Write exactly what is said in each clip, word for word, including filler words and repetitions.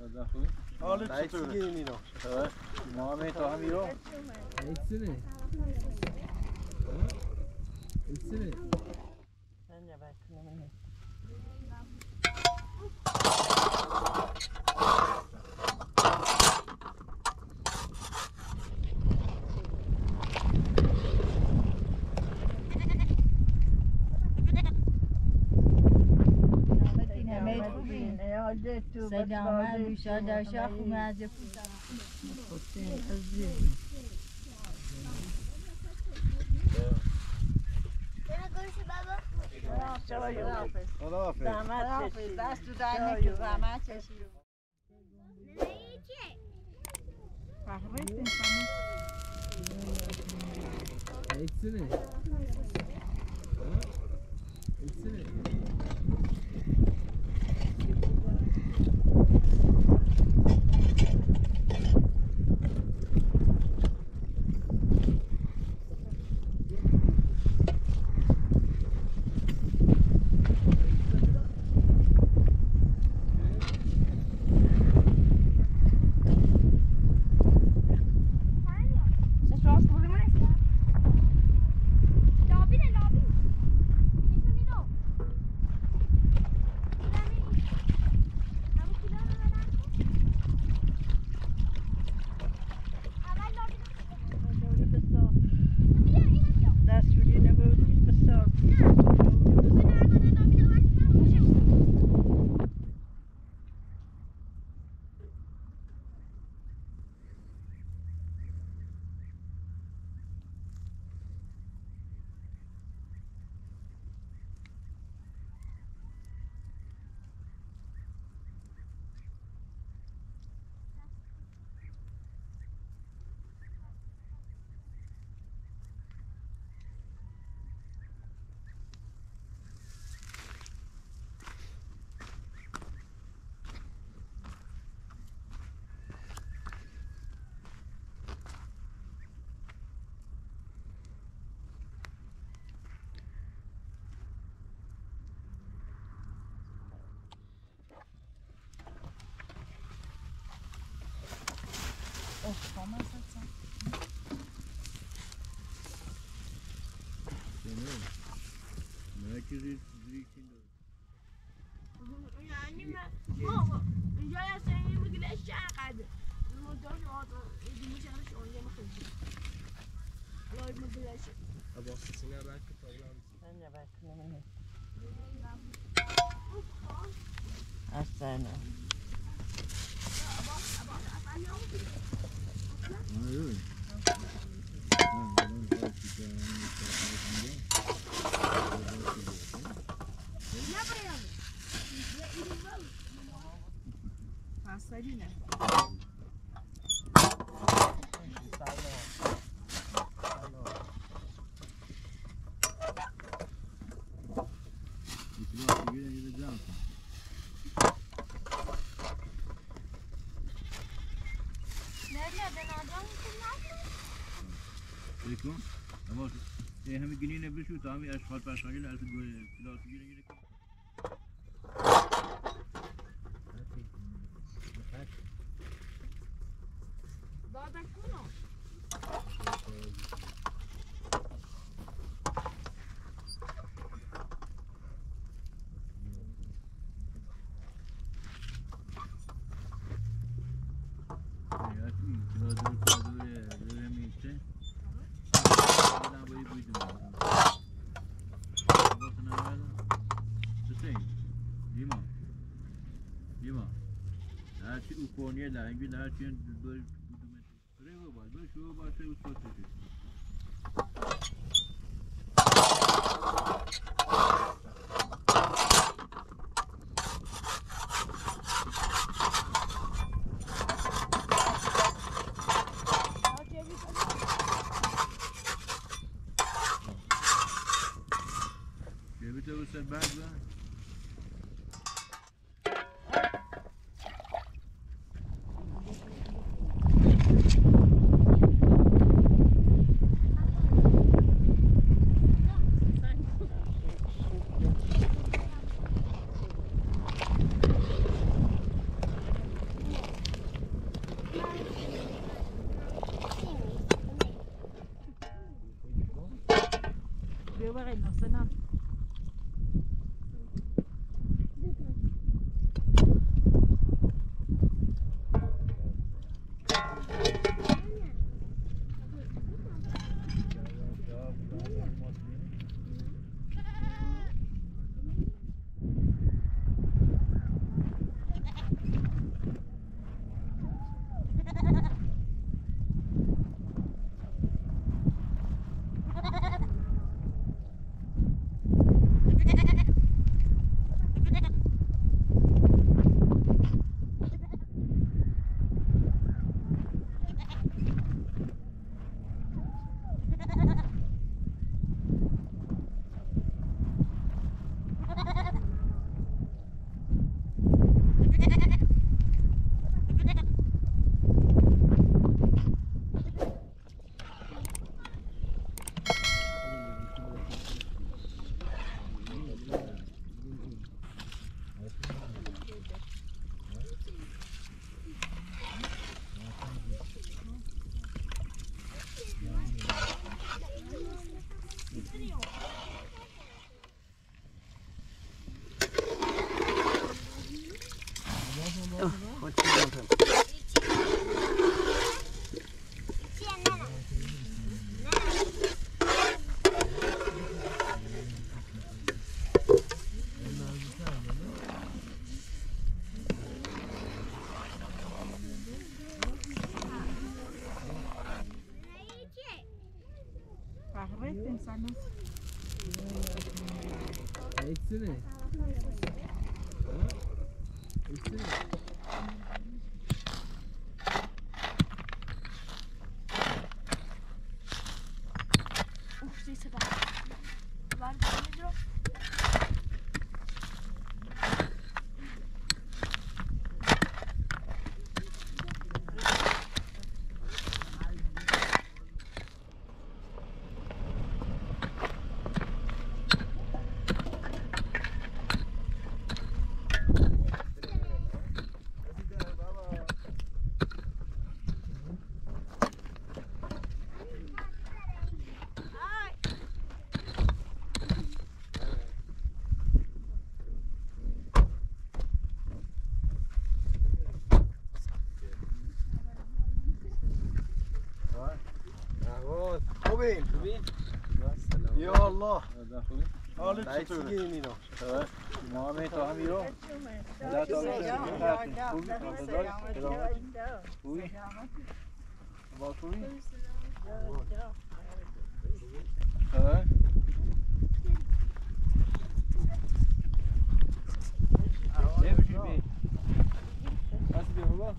حالت چطوره؟ اینا ما هم تو هم یو اکسنه اکسنه من نباید کنم سلامت بیشتر در شاخ اومده خودتین عزیز خداحافظ زحمت کشید دست تو در نکن زحمت کشید اکسنه اکسنه يعني ما بابا جاي سنين بقول ايش قاعد الموضوع يجي مش عارف شو يعني ما خلص الله يبارك لك ابو سنه راك طولان انا باكل استنى Passarinha. देखो अब ये हमें गिनी ने भी शूट हमें अशफार पास आगे लास्ट गो फिलहाल तो गिनी ने दादा कौन Ukonya lah, ini lah yang ber berapa bal, berapa bahasa usut itu. Dia betul usut bag lah. خود چی کنم Eksene. Eksene. Uf, sí se va. Var Pedro. خوبین یا الله حالت چطوره اینا ما هم تا هم بیرو لا تا خوبی با خوبی خبر چه بشی بی هستی بی بابا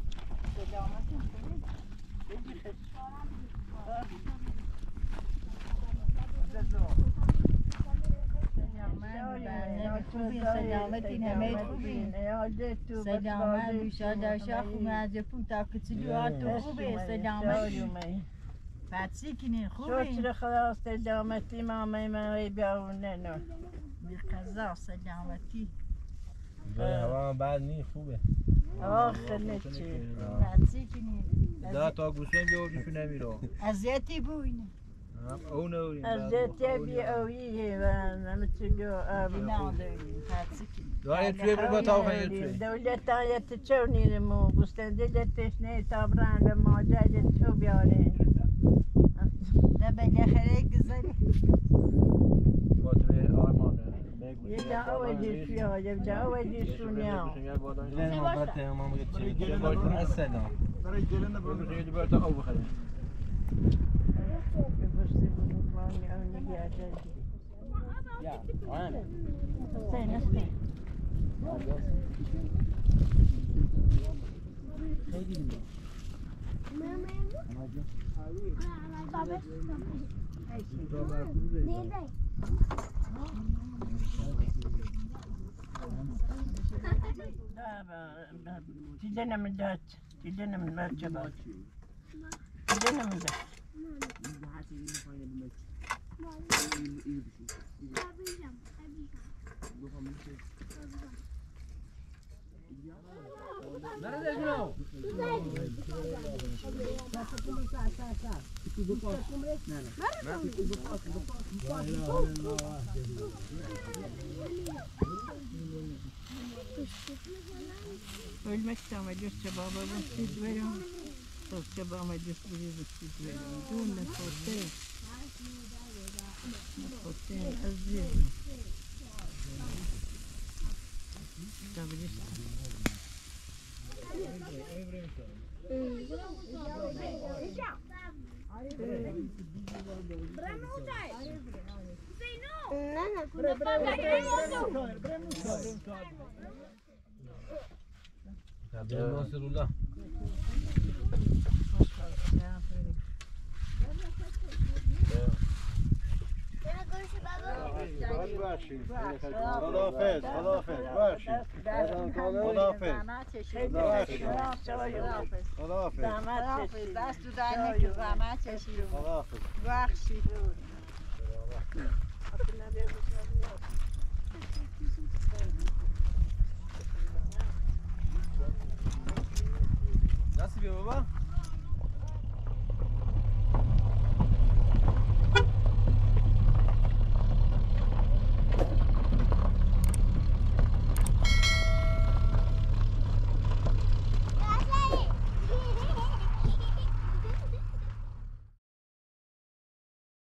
سلامتین همه خوبین سلامت بیشتر در شخص اومد یکم تا کتیلوات تو خوبه سلامتی بچه کنین خوبین شکر خدا سلامتی مامی من بیاونه نه بی قضا سلامتی هوا بعد نی خوبه آخه نچی بچه کنین دا تا گوشن جو بیشو نمیرو ازیتی بوینه او نوری از دیتی بی اویه و نمیتونی آبی نداریم بچه کنین داره توی برو تا خیلی توی دولت آیت چو نیرمو گستن دلتش نه تابران به ماجد تو بیاره ده بالاخره گذاری با توی آرمان یه جا اویدی شویا یه جا اویدی شونیا نه ما بات ما میگه چی باید اصلا برای گلن برو میگه برای تا او بخره بفرستی بود مانی اونی بیاده یا آن سه نسته دیدنم داد دیدنم داد چه باد دیدنم داد Ölmek istemedi cevabı bu veriyorum. Söz cevabı düşürüyor bu veriyorum. Dün ne sote? Ne sote? Aziz. Tabii işte. Ya Nasrullah. خداحافظ خداحافظ باشید خداحافظ خداحافظ خداحافظ دست تو در نکن زحمت چشید خداحافظ بخشید